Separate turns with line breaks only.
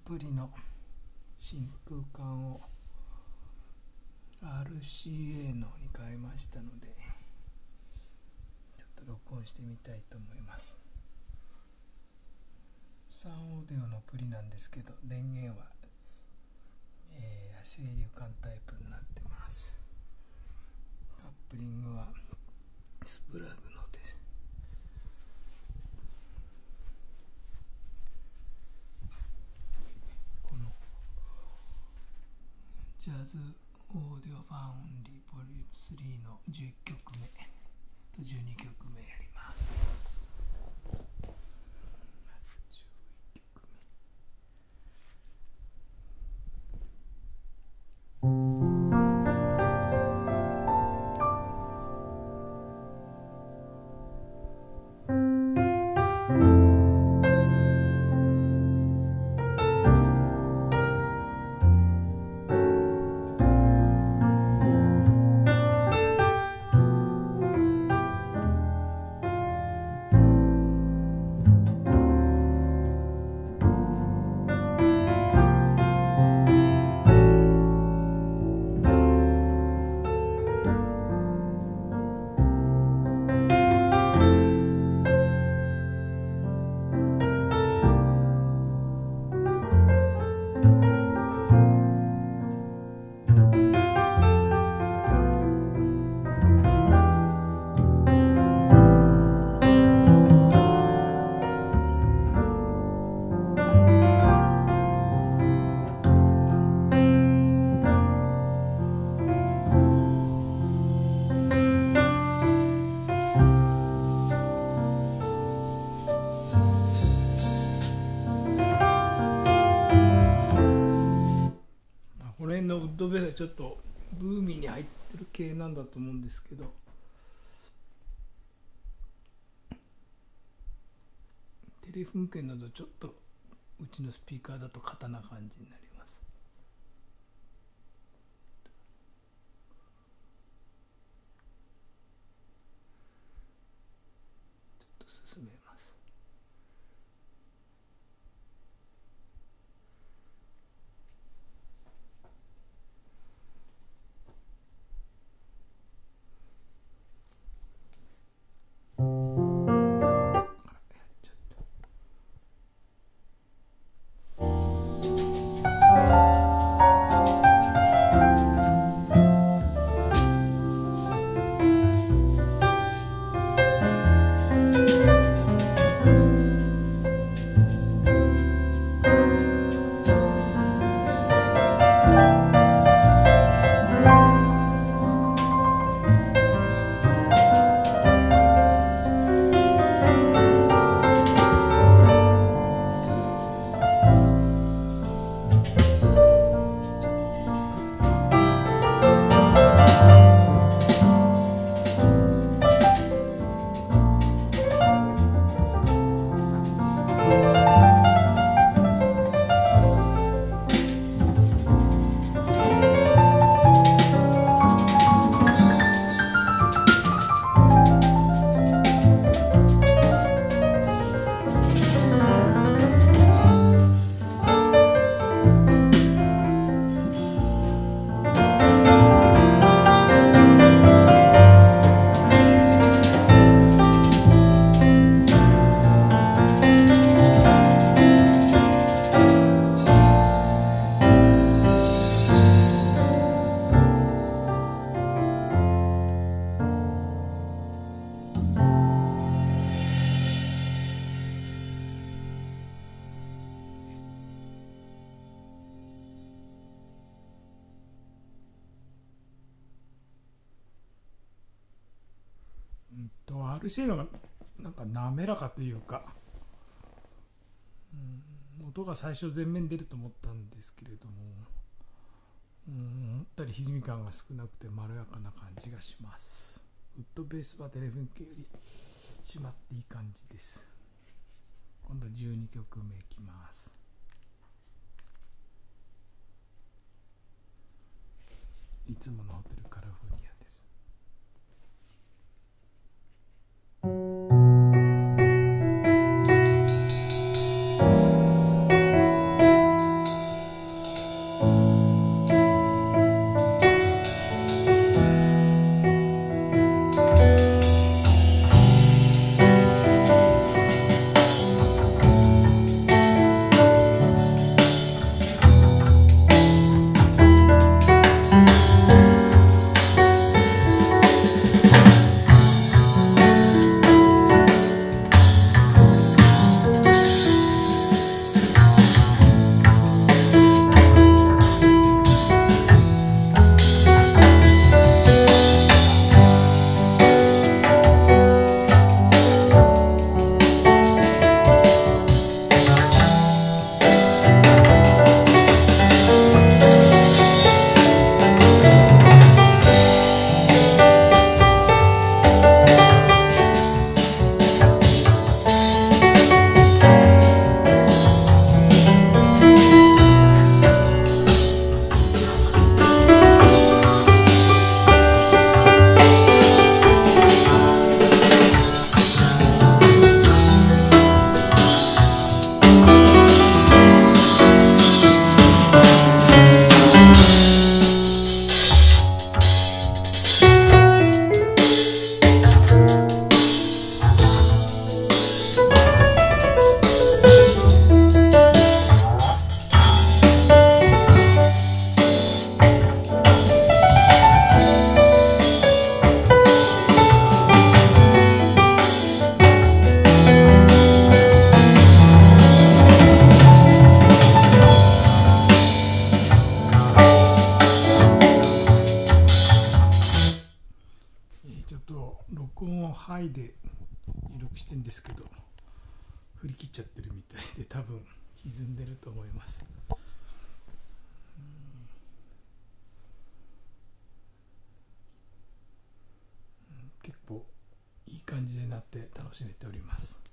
プリの真空管を RCA のに変えましたので、ちょっと録音してみたいと思います。サンオーディオのプリなんですけど、電源は、整流管タイプになってます。カップリングはスプラグのです。このジャズオーディオファンオンリーボリューム3の11曲目と12曲目やります。この辺のウッドベースはちょっとブーミーに入ってる系なんだと思うんですけど、テレフォン系などちょっとうちのスピーカーだと硬な感じになります。ちょっと進めます。RCA のがなんか滑らかというか、音が最初前面出ると思ったんですけれども、思ったり歪み感が少なくてまろやかな感じがします。ウッドベースはテレフォン系より締まっていい感じです。今度12曲目いきます。いつものホテルカリフォルニアです。 iPad で入力してるんですけど、振り切っちゃってるみたいで多分歪んでると思います。結構いい感じになって楽しめております。